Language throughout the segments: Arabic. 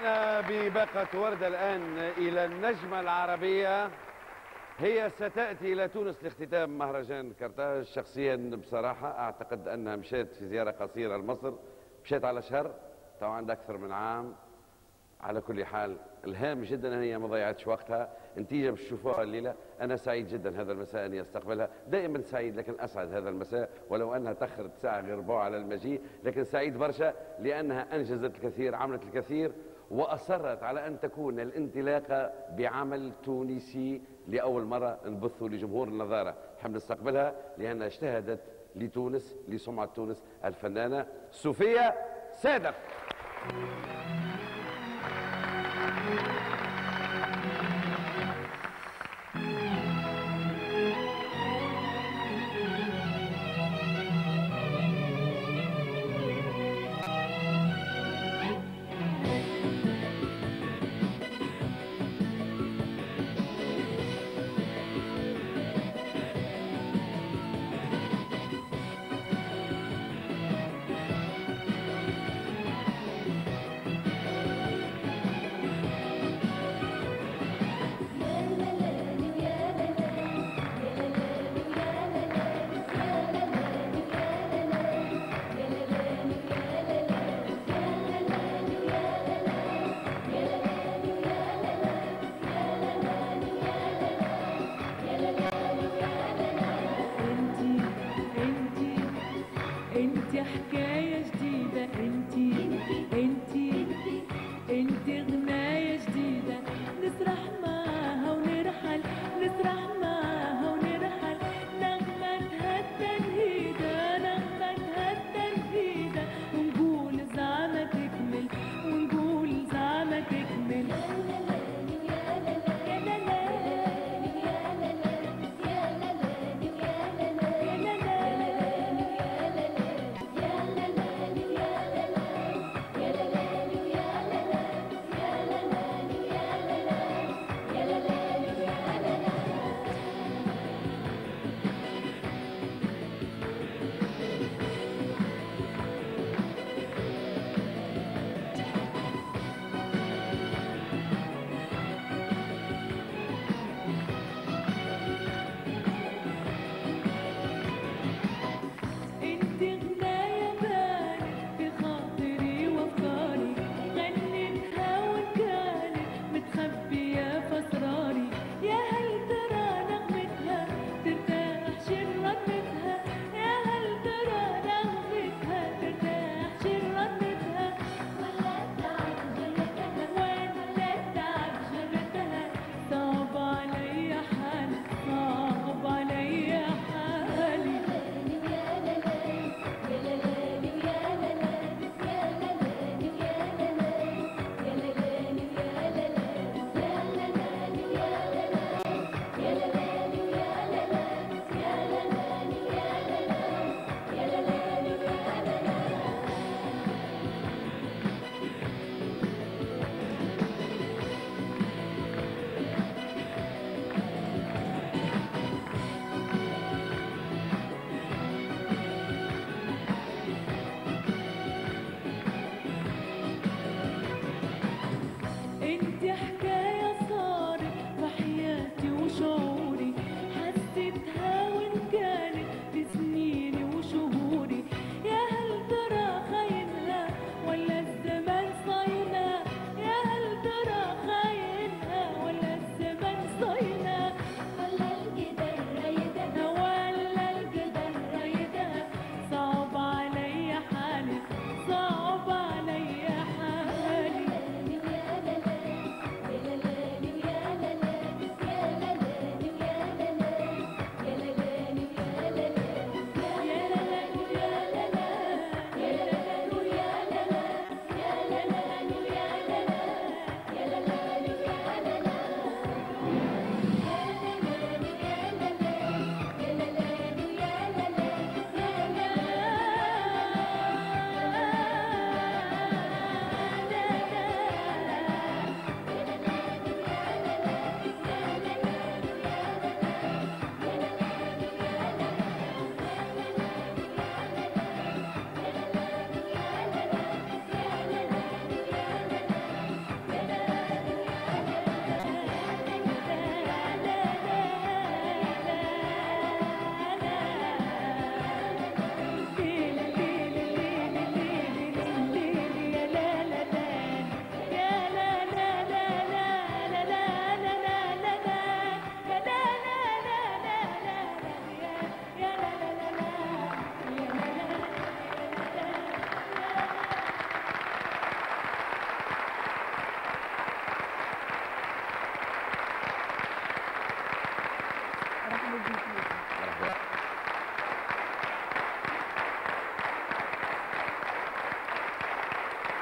رجعنا بباقة وردة الآن إلى النجمة العربية. هي ستأتي إلى تونس لاختتام مهرجان كرتاج. شخصيا بصراحة أعتقد أنها مشيت في زيارة قصيرة لمصر، مشيت على شهر، تو عندها أكثر من عام. على كل حال الهام جدا أن هي ما ضيعتش وقتها. نتيجة باش تشوفوها الليلة. أنا سعيد جدا هذا المساء أني أستقبلها، دائما سعيد لكن أسعد هذا المساء، ولو أنها تأخرت ساعة غير ربع على المجيء، لكن سعيد برشا لأنها أنجزت الكثير، عملت الكثير، وأصرت على أن تكون الانطلاقة بعمل تونسي لأول مرة نبثه لجمهور النظارة. نحب نستقبلها لأنها اجتهدت لتونس، لسمعة تونس، الفنانة صوفيا صادق.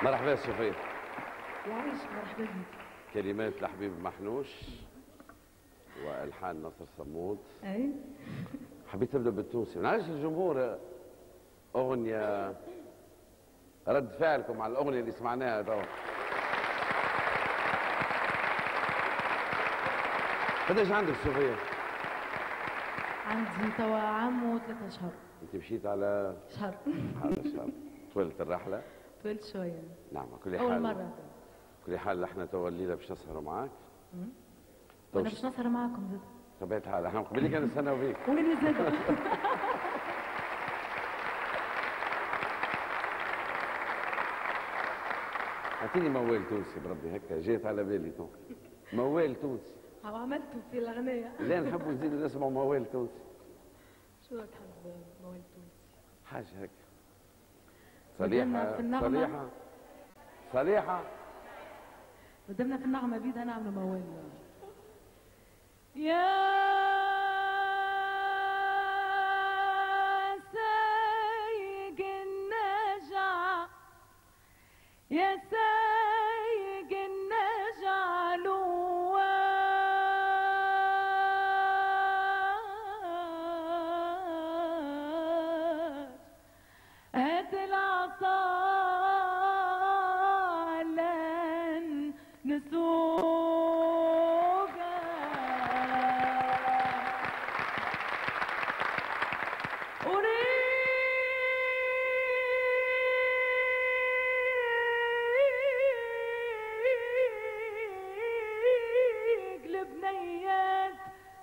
مرحبا صوفيا. يعيش. مرحبا بك. كلمات لحبيب محنوش والحان نصر صمود. اي حبيت تبدا بالتونسي، ما نعرفش الجمهور اغنيه رد فعلكم على الاغنيه اللي سمعناها توا. قداش عندك صوفيا؟ عندي توا عام و3 اشهر. انت مشيت على شهر. على شهر. طولت الرحله؟ طولت شويه. نعم. كل حال اول مره. كل حال احنا توا الليله باش نسهروا معاك. وانا باش نسهر معاكم زاد. طبيعة الحال احنا قبل كان نستناو بيك. وانا زاد. اعطيني موال تونسي بربي هكا جيت على بالي تو. موال تونسي. هو عملته في الاغنيه. لا نحبوا نزيدوا نسمعوا موال تونسي. شو تحب موال تونسي؟ حاجة هكا. صليحة صليحة صليحة. قدمنا في النغمة بيدها نعمل موال. يا سايق النجع يا سايق النجع لواج هات العصا لن نسوقها وريق لبنيات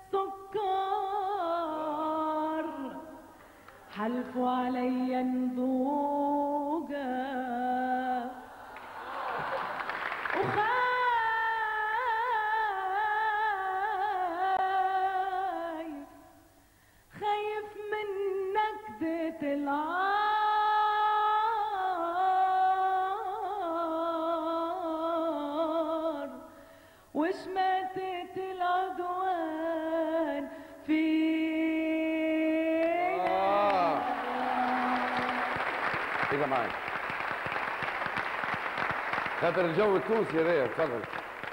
سكر حلفوا علي نذوقها وخايف خايف من نكدة العار وشماتة العدوان فينا. إذا معي خاطر الجو التونسي راهي تفضل.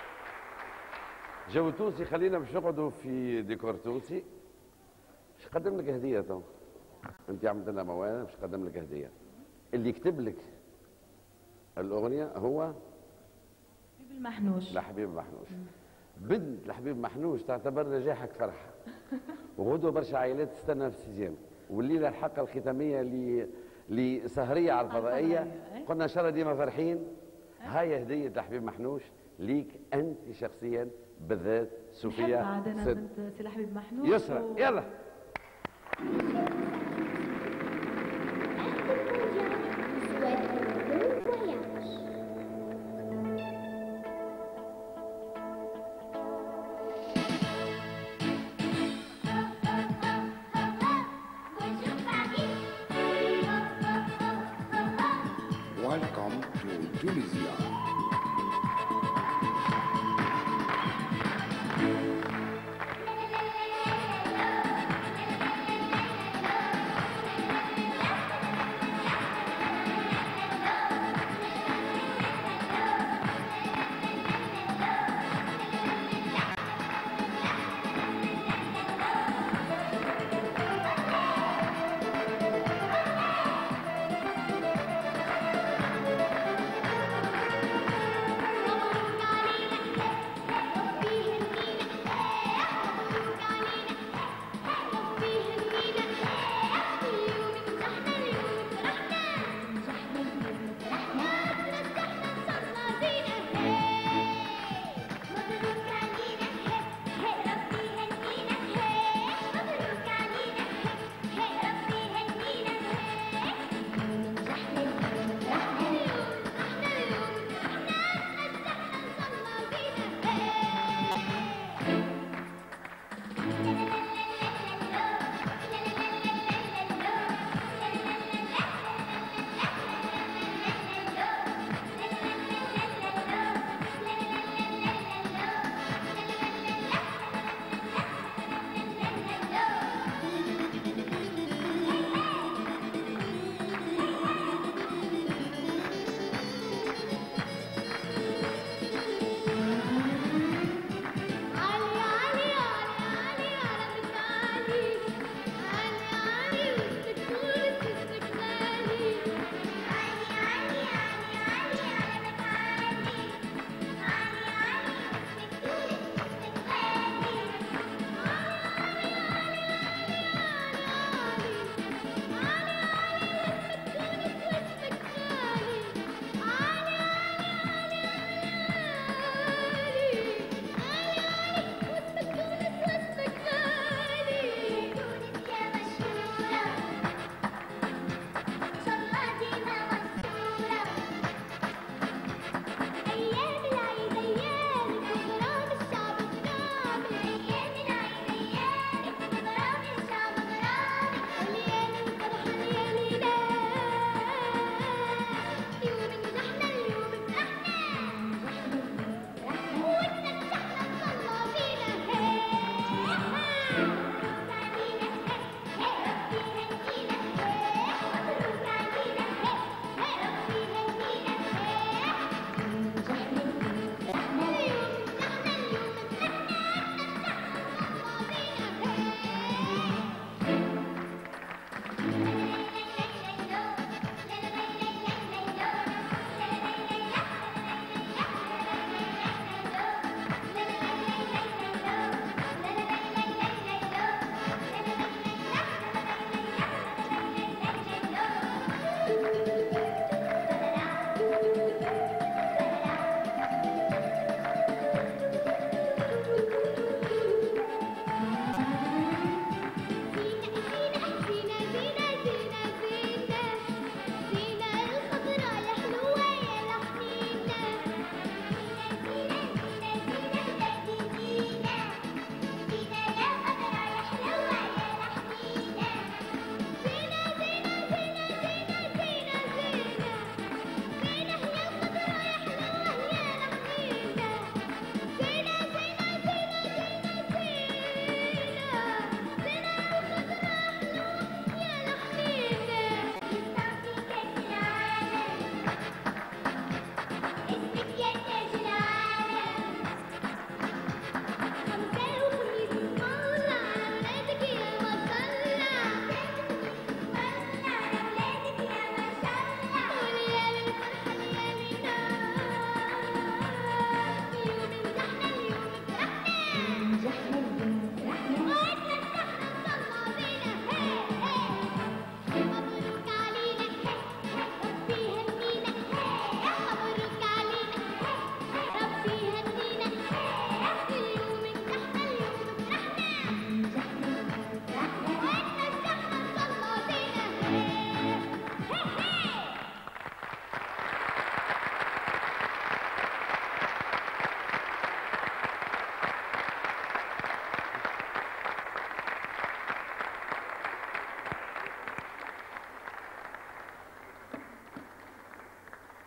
الجو التونسي خلينا باش نقعدوا في ديكور تونسي. باش نقدم لك هدية تو. أنت عملت لنا موال باش نقدم لك هدية. اللي يكتب لك الأغنية هو حبيب المحنوش. لحبيب محنوش. بنت لحبيب محنوش تعتبر نجاحك فرحة. وغدوة برشا عائلات تستنى في السيزيام. والليلة الحلقة الختامية لسهرية على الفضائية. قلنا ان شاء الله ديما فرحين. هاي هدية لحبيب محنوش ليك انت شخصيا بالذات صوفيا. بعد انا بنت سي لحبيب محنوش. يسرى يلا. Welcome to Tunisia.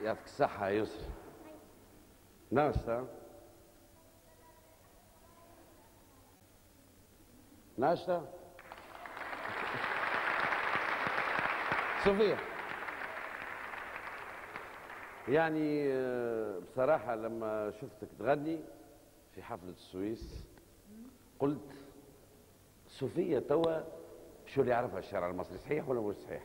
يعطيك الصحة يا يسري. ناشطة؟ ناشطة؟ صوفيا، يعني بصراحة لما شفتك تغني في حفلة السويس قلت صوفيا توا شو اللي يعرفها الشارع المصري، صحيح ولا مش صحيح؟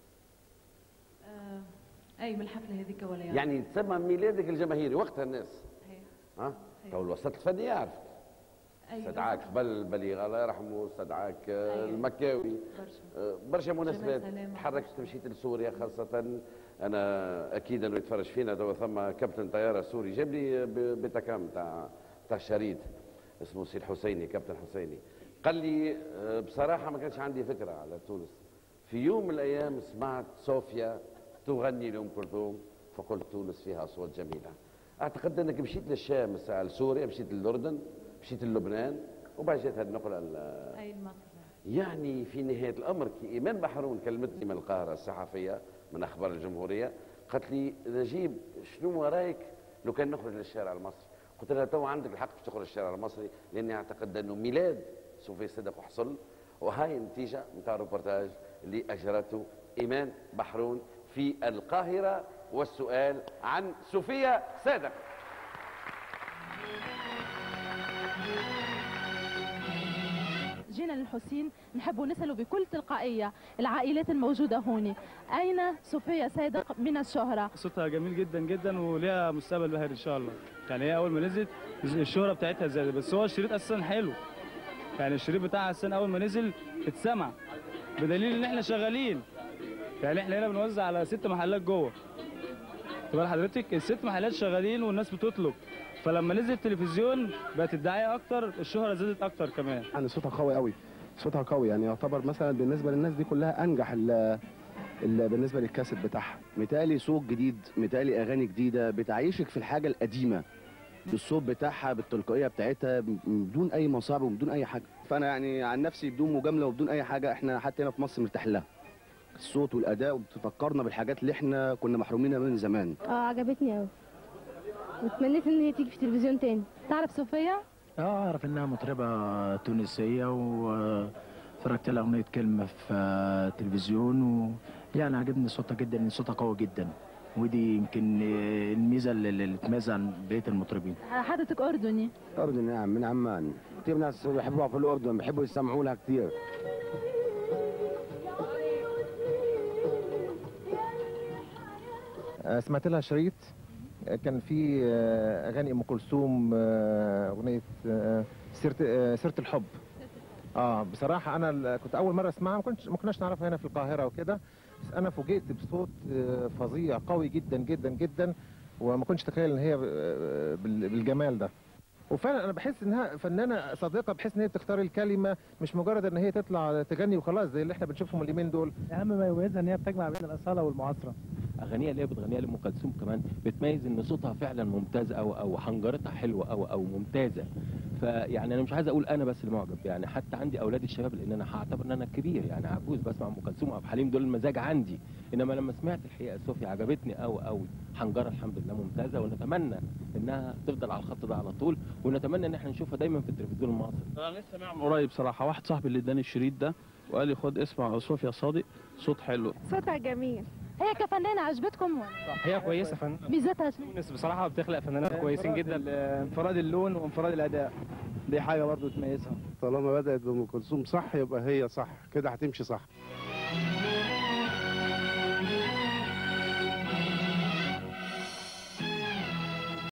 اي من الحفله هذيك ولا يعني تسمى ميلادك الجماهيري وقتها الناس صحيح. ها تو الوسط الفني يعرفك. أيوة. استدعاك قبل بليغ الله يرحمه، استدعاك أيوة. المكاوي، برشا مناسبات. سلامة. تحركت مشيت لسوريا خاصة. أنا أكيد أنه يتفرج فينا تو ثم كابتن طيارة سوري جاب لي بتكام تاع الشريط اسمه سي الحسيني، كابتن حسيني. قال لي بصراحة ما كانش عندي فكرة على تونس. في يوم من الأيام سمعت صوفيا تغني لأم كلثوم فقلت تونس فيها أصوات جميلة. أعتقد أنك مشيت للشام الساعة لسوريا، مشيت للأردن، مشيت للبنان، وبعد جات هذه النقلة اي المصري. يعني في نهاية الأمر كي إيمان بحرون كلمتني من القاهرة الصحفية من أخبار الجمهورية، قالت لي نجيب شنو رايك لو كان نخرج للشارع المصري؟ قلت لها تو عندك الحق باش تخرج للشارع المصري، لأني أعتقد أنه ميلاد صوفيا صدق وحصل، وهاي النتيجة نتاع الروبورتاج اللي أجرته إيمان بحرون في القاهرة، والسؤال عن صوفيا صادق. جينا للحسين نحب نسأله بكل تلقائية العائلات الموجودة هوني، أين صوفيا صادق من الشهرة؟ صوتها جميل جدا جدا وليها مستقبل باهر ان شاء الله. يعني هي اول ما نزلت الشهرة بتاعتها زادت، بس هو الشريط اساسا حلو. يعني الشريط بتاعها اساسا اول ما نزل اتسمع، بدليل ان احنا شغالين. يعني احنا هنا بنوزع على 6 محلات جوه. تبقى حضرتك ال6 محلات شغالين والناس بتطلب. فلما نزل التلفزيون بقت الدعايه اكتر، الشهره زادت اكتر كمان. يعني صوتها قوي قوي، صوتها قوي، يعني يعتبر مثلا بالنسبه للناس دي كلها انجح بالنسبه للكاسيت بتاعها. متهيألي صوت جديد، متهيألي اغاني جديده بتعيشك في الحاجه القديمه بالصوت بتاعها بالتلقائيه بتاعتها بدون اي مصاعب وبدون اي حاجه. فانا يعني عن نفسي بدون مجامله وبدون اي حاجه احنا حتى هنا في مصر مرتاح لها. الصوت والاداء وبتفكرنا بالحاجات اللي احنا كنا محرومينها من زمان. عجبتني قوي واتمنيت ان هي تيجي في التلفزيون تاني. تعرف صوفيا؟ اعرف انها مطربه تونسيه وفرجت لها اغنيه كلمه في التلفزيون ويعني عجبني صوتها جدا، ان صوتها قوي جدا، ودي يمكن الميزه اللي تميز عن بقيه المطربين. حضرتك اردني؟ اردني نعم، من عمان. كتير ناس بيحبوها في الاردن، بيحبوا يسمعوا لها كتير. سمعت لها شريط كان في اغاني ام كلثوم، اغنيه سيره الحب. بصراحه انا كنت اول مره اسمعها، ما كناش نعرفها هنا في القاهره وكده، بس انا فوجئت بصوت فظيع قوي جدا جدا جدا، وما كنتش اتخيل ان هي بالجمال ده. وفعلا انا بحس انها فنانه صادقه، بحس ان هي بتختار الكلمه، مش مجرد ان هي تطلع تغني وخلاص زي اللي احنا بنشوفهم اليومين دول. اهم ما يميزها ان هي بتجمع بين الاصاله والمعاصره. اغانيها اللي هي بتغنيها لام كلثوم كمان بتميز ان صوتها فعلا ممتاز او حنجرتها حلوه او ممتازه. فيعني انا مش عايز اقول انا بس المعجب، يعني حتى عندي اولاد الشباب، لان انا هعتبر ان انا كبير يعني عجوز بسمع ام كلثوم وعبد الحليم، دول المزاج عندي. انما لما سمعت الحقيقه صوفيا عجبتني قوي، حنجره الحمد لله ممتازه، ونتمنى انها تفضل على الخط ده على طول، ونتمنى ان احنا نشوفها دايما في التلفزيون المصري. انا لسه سامع من قريب صراحه، واحد صاحبي اللي اداني الشريط ده وقال لي خد اسمع صوفيا صادق، صوت حلو. صوتها جميل. هي كفنانة عجبتكم ولا؟ هي كويسه فن. ميزتها شنو؟ تونس بصراحه بتخلق فنانات كويسين جدا، انفراد اللون وانفراد الاداء، دي حاجه برضو تميزها. طالما بدات بام كلثوم صح يبقى هي صح كده، هتمشي صح.